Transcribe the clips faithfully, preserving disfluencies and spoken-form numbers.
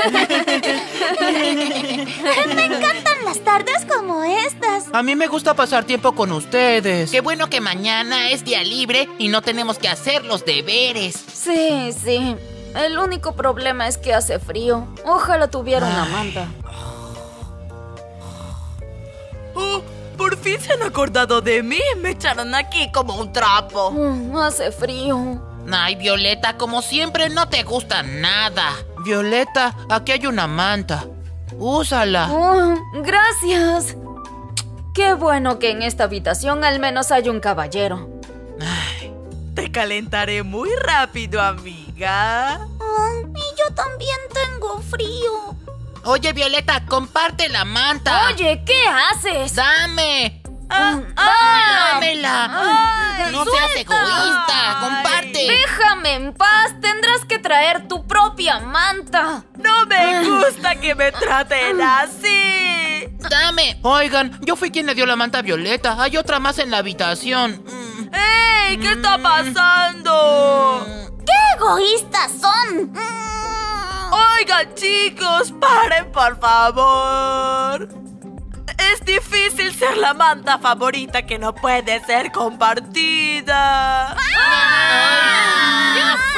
Me encantan las tardes como estas. A mí me gusta pasar tiempo con ustedes. Qué bueno que mañana es día libre y no tenemos que hacer los deberes. Sí, sí. El único problema es que hace frío. Ojalá tuviera una manta. Oh, por fin se han acordado de mí. Me echaron aquí como un trapo. Mm, hace frío. Ay, Violeta, como siempre no te gusta nada. Violeta, aquí hay una manta. Úsala. Oh, gracias. Qué bueno que en esta habitación al menos hay un caballero. Ay, te calentaré muy rápido, amiga. Oh, y yo también tengo frío. Oye, Violeta, comparte la manta. Oye, ¿qué haces? ¡Dame! Ah, ah, ¡Dámela! Ay, ¡No seas egoísta! ¡Comparte! Déjame en paz. Tendrás que traer tu propia manta. no me gusta que me traten así. ¡Dame! Oigan, yo fui quien le dio la manta a Violeta. Hay otra más en la habitación. Mm. ¡Ey! ¿Qué está pasando? ¡Qué egoístas son! Oigan, chicos, paren, por favor. Es difícil ser la manta favorita que no puede ser compartida. ¡Ya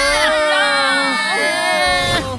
suéltala!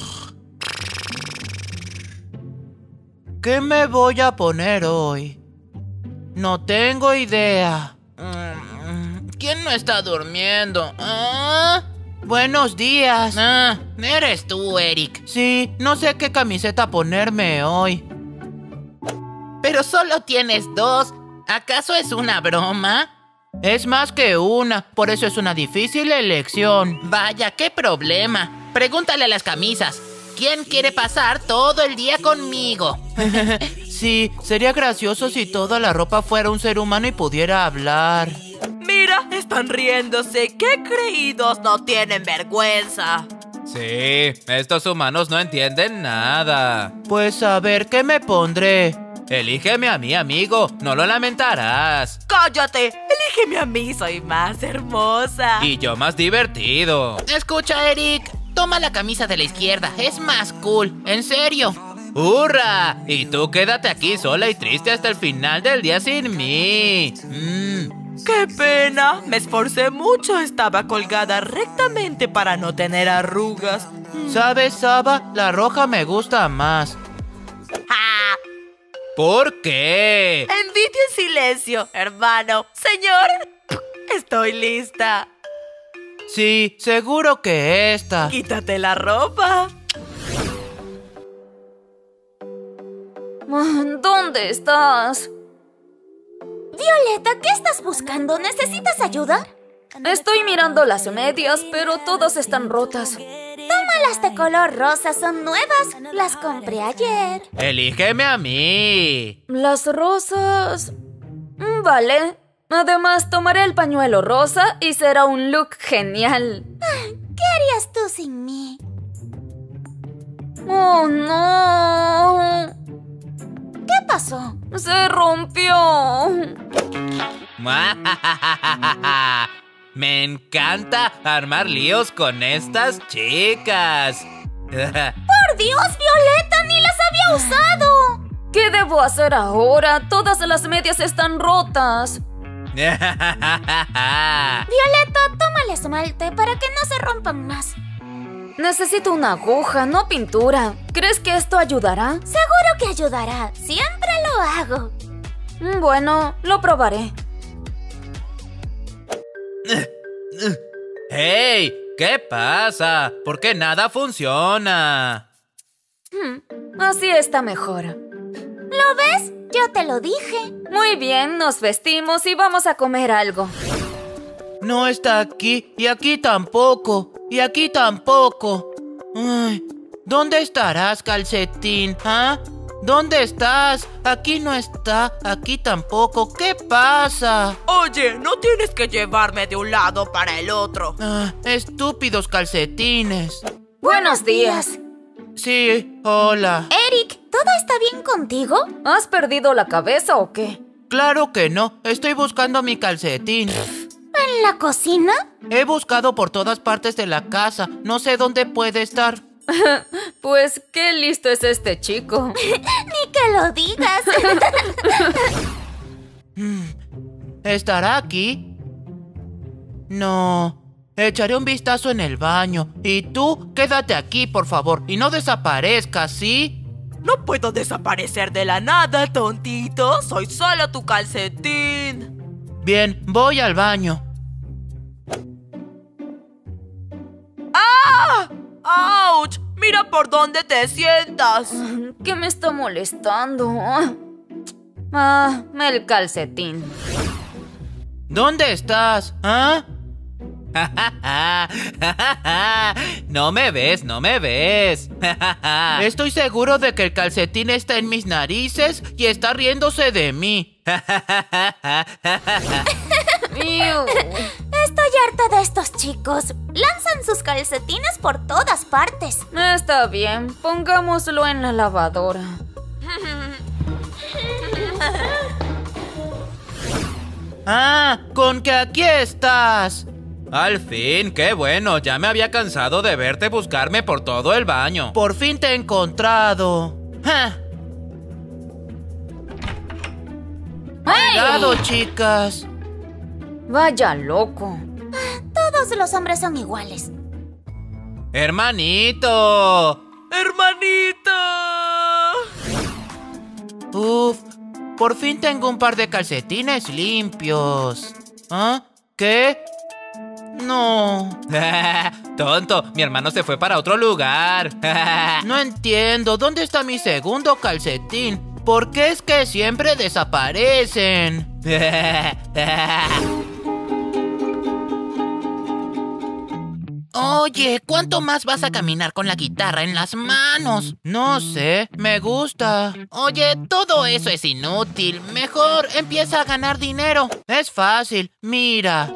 ¿Qué me voy a poner hoy? No tengo idea. Mm, ¿Quién no está durmiendo? ¿Ah? Buenos días. Ah, eres tú, Eric. Sí, no sé qué camiseta ponerme hoy. Pero solo tienes dos. ¿Acaso es una broma? Es más que una, por eso es una difícil elección. Vaya, qué problema. Pregúntale a las camisas. ¿Quién quiere pasar todo el día conmigo? Sí, sería gracioso si toda la ropa fuera un ser humano y pudiera hablar. Mira, están riéndose. ¡Qué creídos! No tienen vergüenza. Sí, estos humanos no entienden nada. Pues a ver, ¿qué me pondré? Elígeme a mí, amigo. No lo lamentarás. ¡Cállate! Elígeme a mí, soy más hermosa. Y yo más divertido. Escucha, Eric. Toma la camisa de la izquierda. Es más cool. En serio. ¡Hurra! Y tú quédate aquí sola y triste hasta el final del día sin mí. Mm. ¡Qué pena! Me esforcé mucho. Estaba colgada rectamente para no tener arrugas. ¿Sabes, Saba? La roja me gusta más. ¡Ja! ¿Por qué? Envidia en silencio, hermano. Señor, estoy lista. Sí, seguro que esta. Quítate la ropa. ¿Dónde estás? Violeta, ¿qué estás buscando? ¿Necesitas ayuda? Estoy mirando las medias, pero todas están rotas. Tómalas de color rosa, son nuevas. Las compré ayer. Elígeme a mí. Las rosas... Vale. Además, tomaré el pañuelo rosa y será un look genial. ¿Qué harías tú sin mí? ¡Oh, no! ¿Qué pasó? ¡Se rompió! Me encanta armar líos con estas chicas. ¡Por Dios, Violeta! ¡Ni las había usado! ¿Qué debo hacer ahora? Todas las medias están rotas. Violeta, tómale esmalte para que no se rompan más. Necesito una aguja, no pintura. ¿Crees que esto ayudará? Seguro que ayudará. Siempre lo hago. Bueno, lo probaré. ¡Hey! ¿Qué pasa? ¿Por qué nada funciona? Hmm, así está mejor. ¿Lo ves? Yo te lo dije. Muy bien, nos vestimos y vamos a comer algo. No está aquí, y aquí tampoco, y aquí tampoco. Ay, ¿dónde estarás, calcetín? ¿Ah? ¿Dónde estás? Aquí no está, aquí tampoco. ¿Qué pasa? Oye, no tienes que llevarme de un lado para el otro. Ah, estúpidos calcetines. Buenos días. Sí, hola. Eric, ¿todo está bien contigo? ¿Has perdido la cabeza o qué? Claro que no, estoy buscando mi calcetín. ¿En la cocina? He buscado por todas partes de la casa, no sé dónde puede estar. Pues qué listo es este chico. Ni que lo digas. ¿Estará aquí? No. Echaré un vistazo en el baño. Y tú, quédate aquí, por favor. Y no desaparezcas, ¿sí? No puedo desaparecer de la nada, tontito. Soy solo tu calcetín. Bien, voy al baño. ¡Ah! ¡Auch! Mira por dónde te sientas. ¿Qué me está molestando? Ah, el calcetín. ¿Dónde estás? ¿Ah? No me ves, no me ves. Estoy seguro de que el calcetín está en mis narices y está riéndose de mí. Estoy harta de estos chicos. Lanzan sus calcetines por todas partes. Está bien, pongámoslo en la lavadora. Ah, con que aquí estás. Al fin, qué bueno, ya me había cansado de verte buscarme por todo el baño. Por fin te he encontrado. ¡Ja! Cuidado, chicas. Vaya loco. Todos los hombres son iguales. ¡Hermanito! ¡Hermanito! Uf, por fin tengo un par de calcetines limpios. ¿Ah? ¿Qué? No. Tonto, mi hermano se fue para otro lugar. No entiendo, ¿dónde está mi segundo calcetín? ¿Por qué es que siempre desaparecen? Oye, ¿cuánto más vas a caminar con la guitarra en las manos? No sé, me gusta. Oye, todo eso es inútil. Mejor empieza a ganar dinero. Es fácil, mira.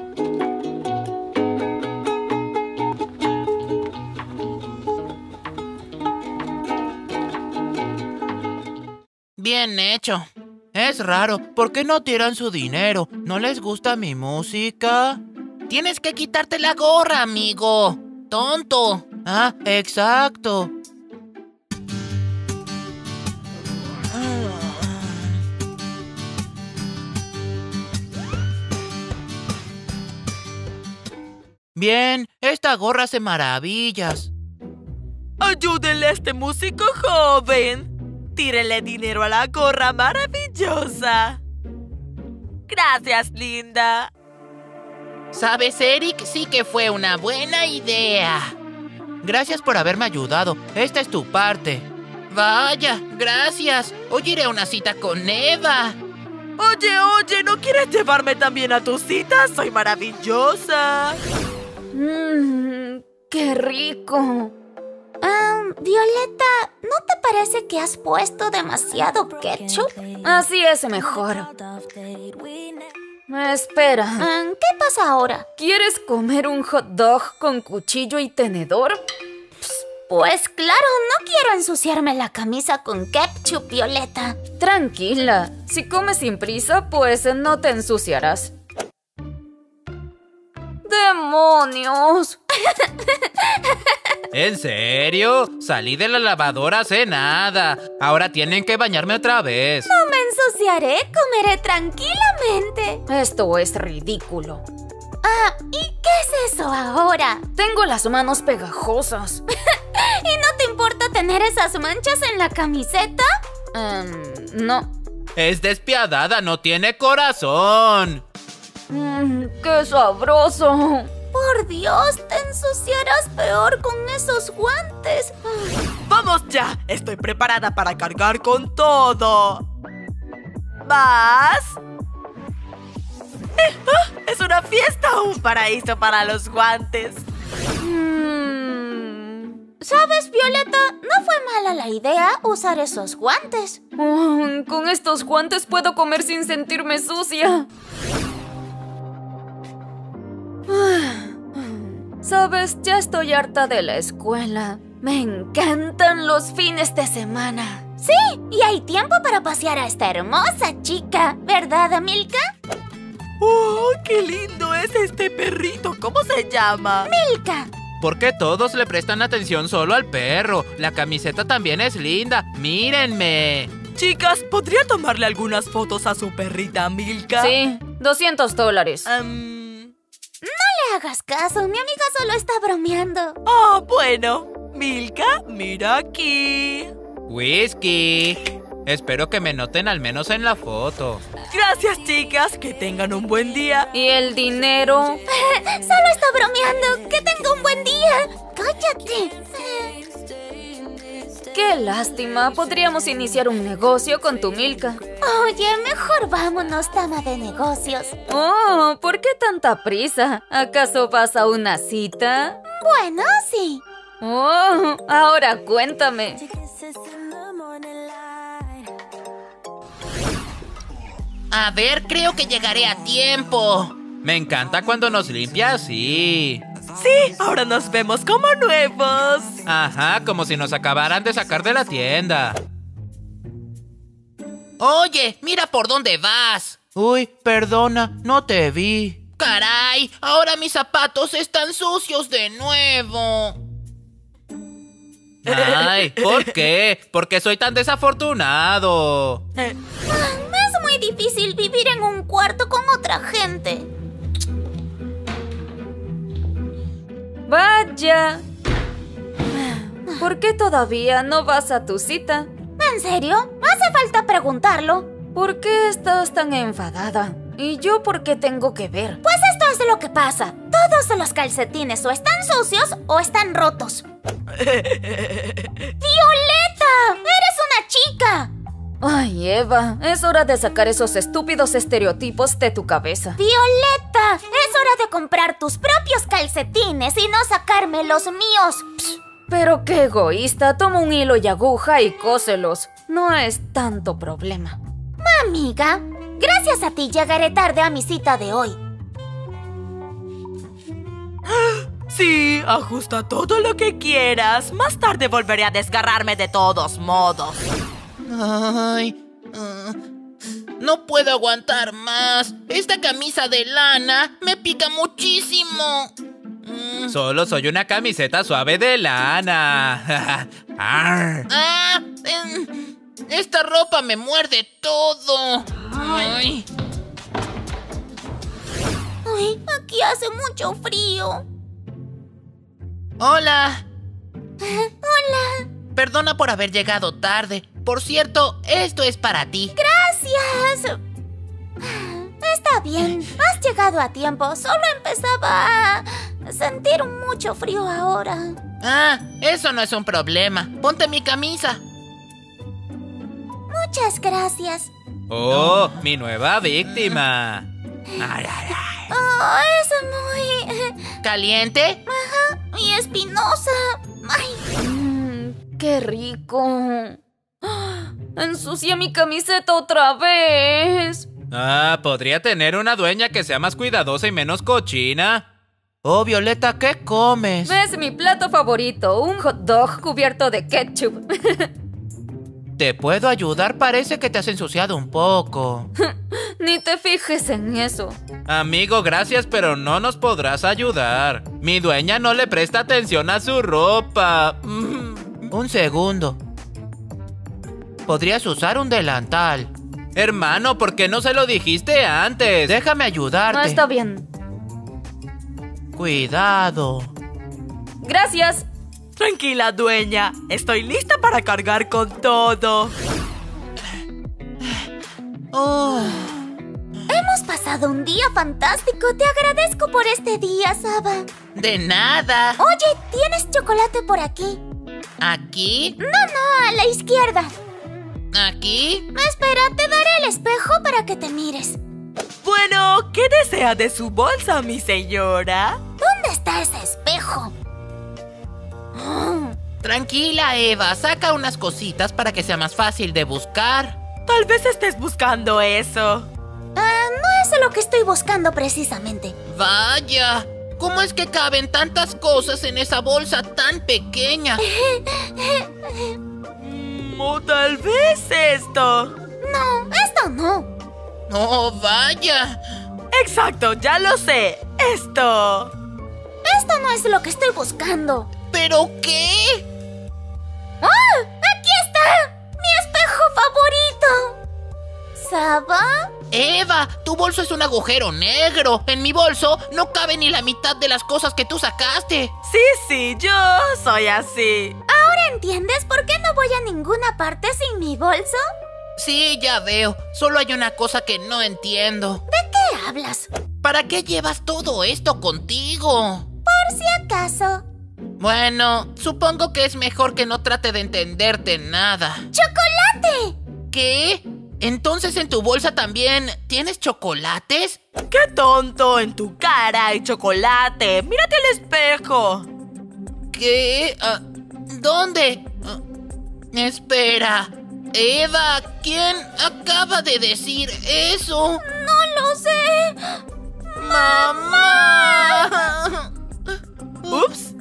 Bien hecho. Es raro, ¿por qué no tiran su dinero? ¿No les gusta mi música? Tienes que quitarte la gorra, amigo. Tonto. Ah, exacto. Bien, esta gorra hace maravillas. Ayúdenle a este músico joven. Tírele dinero a la gorra maravillosa. Gracias, linda. ¿Sabes, Eric? Sí que fue una buena idea. Gracias por haberme ayudado. Esta es tu parte. Vaya, gracias. Hoy iré a una cita con Eva. Oye, oye, ¿no quieres llevarme también a tu cita? Soy maravillosa. Mmm, qué rico. Ah, Violeta, ¿no te parece que has puesto demasiado ketchup? Así es mejor. Espera. Ah, ¿qué pasa ahora? ¿Quieres comer un hot dog con cuchillo y tenedor? Pues claro, no quiero ensuciarme la camisa con ketchup, Violeta. Tranquila, si comes sin prisa, pues no te ensuciarás. ¡Demonios! ¿En serio? Salí de la lavadora hace nada. Ahora tienen que bañarme otra vez. No me ensuciaré, comeré tranquilamente. Esto es ridículo. Ah, ¿y qué es eso ahora? Tengo las manos pegajosas. ¿Y no te importa tener esas manchas en la camiseta? Um, no. Es despiadada, no tiene corazón. Mmm, ¡qué sabroso! Por Dios, te ensuciarás peor con esos guantes. ¡Vamos ya! Estoy preparada para cargar con todo. ¿Vas? Eh, ah, ¡Es una fiesta! ¡Un paraíso para los guantes! Mm. ¿Sabes, Violeta? No fue mala la idea usar esos guantes. Oh, con estos guantes puedo comer sin sentirme sucia. Sabes, ya estoy harta de la escuela. Me encantan los fines de semana. Sí, y hay tiempo para pasear a esta hermosa chica, ¿verdad, Milka? ¡Oh, qué lindo es este perrito! ¿Cómo se llama? Milka. ¿Por qué todos le prestan atención solo al perro? La camiseta también es linda. ¡Mírenme! Chicas, ¿podría tomarle algunas fotos a su perrita Milka? Sí, doscientos dólares. Um... No le hagas caso, mi amiga solo está bromeando. Oh, bueno. Milka, mira aquí. Whisky. Espero que me noten al menos en la foto. Gracias, chicas. Que tengan un buen día. ¿Y el dinero? Solo está bromeando. Que tenga un buen día. Cállate. Qué lástima. Podríamos iniciar un negocio con tu Milka. Oye, mejor vámonos, dama de negocios. Oh, ¿por qué tanta prisa? ¿Acaso vas a una cita? Bueno, sí. Oh, ahora cuéntame. A ver, creo que llegaré a tiempo. Me encanta cuando nos limpia así. Sí, ahora nos vemos como nuevos. Ajá, como si nos acabaran de sacar de la tienda. Oye, mira por dónde vas. Uy, perdona, no te vi. Caray, ahora mis zapatos están sucios de nuevo. Ay, ¿por qué? ¿Por qué soy tan desafortunado? Es muy difícil vivir en un cuarto con otra gente. Vaya. ¿Por qué todavía no vas a tu cita? ¿En serio? ¿Hace falta preguntarlo? ¿Por qué estás tan enfadada? ¿Y yo por qué tengo que ver? Pues esto es lo que pasa. Todos los calcetines o están sucios o están rotos. ¡Violeta! ¡Eres una chica! Ay, Eva, es hora de sacar esos estúpidos estereotipos de tu cabeza. ¡Violeta! Es hora de comprar tus propios calcetines y no sacarme los míos. Psh. Pero qué egoísta, toma un hilo y aguja y cóselos. No es tanto problema. Amiga, gracias a ti llegaré tarde a mi cita de hoy. Sí, ajusta todo lo que quieras. Más tarde volveré a desgarrarme de todos modos. Ay, uh, no puedo aguantar más. Esta camisa de lana me pica muchísimo. Mm. Solo soy una camiseta suave de lana. Ah, eh, esta ropa me muerde todo. Ay. Ay, aquí hace mucho frío. Hola. Hola. Perdona por haber llegado tarde. Por cierto, esto es para ti. Gracias. Está bien, has llegado a tiempo. Solo empezaba a sentir mucho frío ahora. Ah, eso no es un problema. Ponte mi camisa. Muchas gracias. Oh, mi nueva víctima. Ay, ay, ay. Oh, es muy... ¿Caliente? Ajá, y espinosa. Ay. Mm, ¡Qué rico! ¡Ensucié mi camiseta otra vez! Ah, podría tener una dueña que sea más cuidadosa y menos cochina. Oh, Violeta, ¿qué comes? ¿Ves mi plato favorito? Un hot dog cubierto de ketchup. ¿Te puedo ayudar? Parece que te has ensuciado un poco. Ni te fijes en eso. Amigo, gracias, pero no nos podrás ayudar. Mi dueña no le presta atención a su ropa. Mm. Un segundo. Podrías usar un delantal. Hermano, ¿por qué no se lo dijiste antes? Déjame ayudarte. No, está bien. Cuidado. Gracias. Tranquila, dueña. Estoy lista para cargar con todo. Oh. Hemos pasado un día fantástico. Te agradezco por este día, Saba. De nada. Oye, ¿tienes chocolate por aquí? ¿Aquí? No, no, a la izquierda. ¿Aquí? Espera, te daré el espejo para que te mires. Bueno, ¿qué desea de su bolsa, mi señora? ¿Dónde está ese espejo? Tranquila, Eva. Saca unas cositas para que sea más fácil de buscar. Tal vez estés buscando eso. Ah, no es lo que estoy buscando precisamente. Vaya, ¿cómo es que caben tantas cosas en esa bolsa tan pequeña? Mm, o tal vez esto. No, esto no. ¡Oh, vaya! Exacto, ya lo sé. Esto. Esto no es lo que estoy buscando. ¿Pero qué? ¡Ah! ¡Aquí está! ¡Mi espejo favorito! ¿Saba? Eva, tu bolso es un agujero negro. En mi bolso no cabe ni la mitad de las cosas que tú sacaste. Sí, sí, yo soy así. ¿Ahora entiendes por qué no voy a ninguna parte sin mi bolso? Sí, ya veo. Solo hay una cosa que no entiendo. ¿De qué hablas? ¿Para qué llevas todo esto contigo? Por si acaso. Bueno, supongo que es mejor que no trate de entenderte nada. ¡Chocolate! ¿Qué? ¿Entonces en tu bolsa también tienes chocolates? ¡Qué tonto! En tu cara hay chocolate. ¡Mírate al espejo! ¿Qué? Ah, ¿Dónde? Ah, espera. Eva, ¿quién acaba de decir eso? ¡No lo sé! ¡Mamá! ¡Ups!